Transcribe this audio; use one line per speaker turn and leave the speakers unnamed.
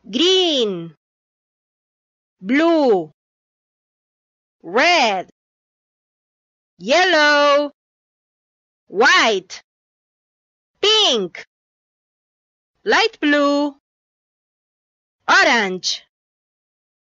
green, blue, red, yellow, white, pink, light blue, orange.